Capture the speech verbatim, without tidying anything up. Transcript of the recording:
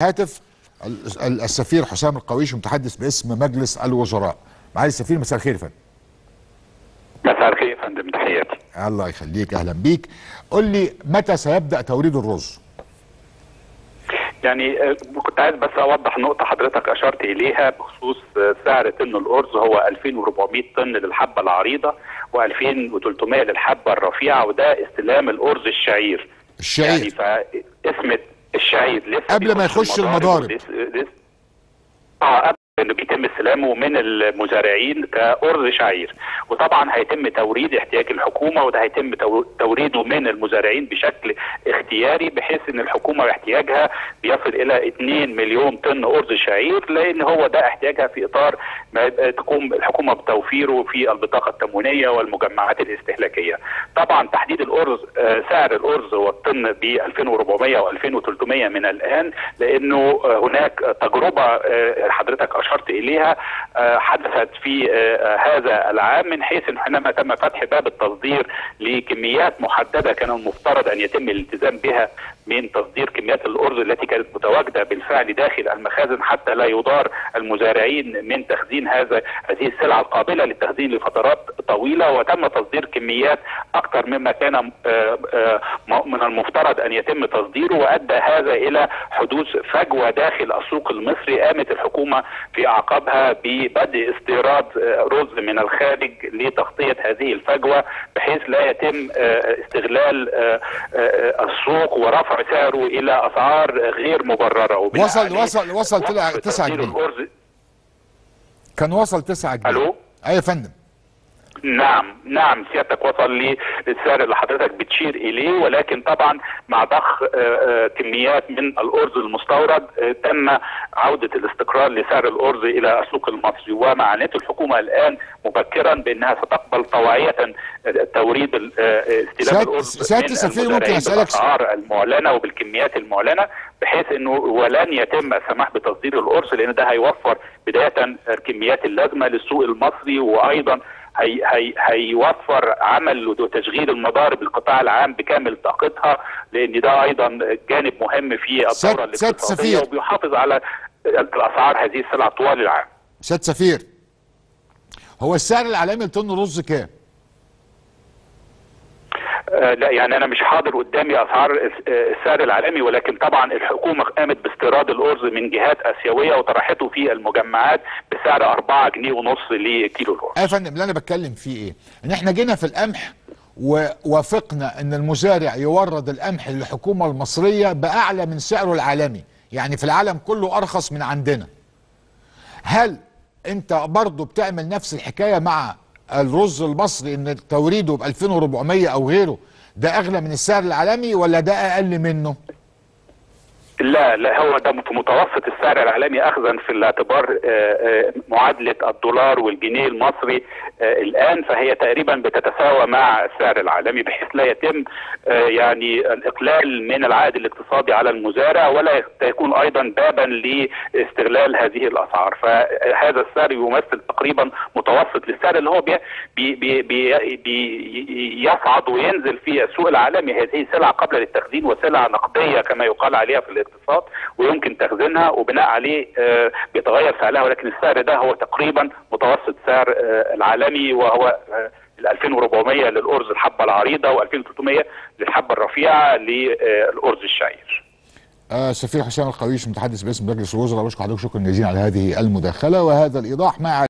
هاتف السفير حسام القويش متحدث باسم مجلس الوزراء. معالي السفير، مساء الخير يا فندم. مساء الخير يا فندم، تحياتي. الله يخليك، اهلا بيك. قل لي متى سيبدأ توريد الرز؟ يعني كنت عايز بس اوضح نقطه حضرتك اشرت اليها بخصوص سعر طن الارز. هو ألفين وأربعمائة طن للحبه العريضه وألفين وثلاثمائة للحبه الرفيعه، وده استلام الارز الشعير. الشعير يعني فاسم الشعير لسه قبل ما يخش المضارب. لسه لسه اه قبل انه بيتم استلامه من المزارعين كأرز شعير، وطبعا هيتم توريد احتياج الحكومه، وده هيتم توريده من المزارعين بشكل اختياري، بحيث ان الحكومه احتياجها بيصل الى اثنين مليون طن ارز شعير، لان هو ده احتياجها في اطار ما تقوم الحكومه بتوفيره في البطاقه التموينيه والمجمعات الاستهلاكيه. طبعا تحديد الارز، سعر الارز والطن ب ألفين وأربعمائة و ألفين وثلاثمائة من الان، لانه هناك تجربه حضرتك اشرت اليها حدثت في هذا العام، من حيث ان حينما تم فتح باب التصدير لكميات محدده كان المفترض ان يتم الالتزام بها من تصدير كميات الارز التي كانت متواجده بالفعل داخل المخازن، حتى لا يضار المزارعين من تخزين هذا هذه السلعه القابله للتخزين لفترات طويله، وتم تصدير كميات اكثر مما كان من المفترض ان يتم تصديره، وادى هذا الى حدوث فجوه داخل السوق المصري. قامت الحكومه في اعقابها ببدء استيراد رز من الخارج لتغطيه هذه الفجوه، بحيث لا يتم استغلال السوق ورفع سعره الى اسعار غير مبرره. وصل وصل وصل طلع تسعة جنيه. كان وصل تسعة جنيه. الو ايوه يا فندم. نعم نعم سيادتك وصل للسعر اللي حضرتك بتشير اليه، ولكن طبعا مع ضخ كميات من الارز المستورد تم عوده الاستقرار لسعر الارز الى السوق المصري، ومعاناه الحكومه الان مبكرا بانها ستقبل طوعيه توريد استلام الارز من السفير ممكن اسالك بالاسعار المعلنه وبالكميات المعلنه، بحيث انه ولن يتم السماح بتصدير الارز، لان ده هيوفر بدايه الكميات اللازمه للسوق المصري، وايضا هي هي هيوفر عمل وتشغيل المضارب القطاع العام بكامل طاقتها، لان ده ايضا جانب مهم في الدوره الاقتصاديه، وبيحافظ على الاسعار هذه السلع طوال العام. سيادة سفير، هو السعر العالمي لطن الرز كام؟ آه لا يعني انا مش حاضر قدامي اسعار السعر العالمي، ولكن طبعا الحكومه قامت باستيراد الارز من جهات اسيويه وطرحته في المجمعات بسعر أربعة جنيه ونص لكيلو الارز. يا فندم، اللي انا بتكلم فيه ايه؟ ان احنا جينا في القمح ووافقنا ان المزارع يورد القمح للحكومه المصريه باعلى من سعره العالمي، يعني في العالم كله ارخص من عندنا. هل انت برضه بتعمل نفس الحكايه مع الرز المصري، ان توريده ب ألفين وأربعمائة او غيره ده اغلى من السعر العالمي ولا ده اقل منه؟ لا لا هو ده في متوسط السعر العالمي، اخذا في الاعتبار معادله الدولار والجنيه المصري الان، فهي تقريبا بتتساوى مع السعر العالمي، بحيث لا يتم يعني الاقلال من العائد الاقتصادي على المزارع، ولا يكون ايضا بابا لاستغلال هذه الاسعار. فهذا السعر يمثل تقريبا متوسط للسعر اللي هو بي بي بي بي يصعد وينزل في السوق العالمي. هذه سلع قابله للتخزين وسلع نقديه كما يقال عليها في الاقتصاد، ويمكن تخزينها وبناء عليه آه بيتغير سعرها، ولكن السعر ده هو تقريبا متوسط سعر آه العالمي، وهو آه ألفين وأربعمائة للارز الحبه العريضه وألفين وثلاثمائة للحبه الرفيعه للارز الشعير. آه سفير حسام القويش متحدث باسم مجلس الوزراء، بشكر حضرتك شكرا جزيلا على هذه المداخله وهذا الايضاح. مع